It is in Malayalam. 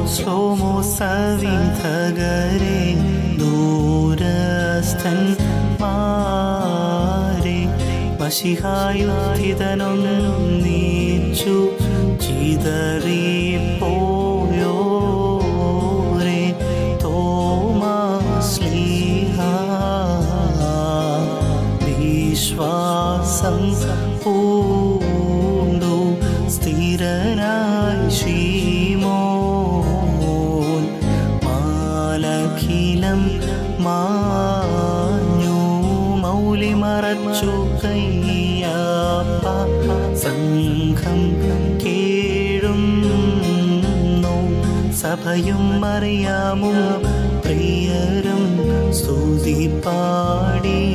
ശ്ലോമോ സവിധകരെ ദൂരസ്ഥന്മാരെ മശിഹായുദ്ധിതനൊന്നീച്ചു ചിതറിപ്പോയോരെ തോമാശ്ലീഹ വിശ്വാസം പൂണ്ടു സ്ഥിരനായി ശീമോൻ മാലഖിലം മാഞ്ഞു മൗലി മറച്ചു കയ്യാപ്പ സംഘം കേഴുന്നു സഭയും മറിയാമും പ്രിയരും സ്തുതി പാടി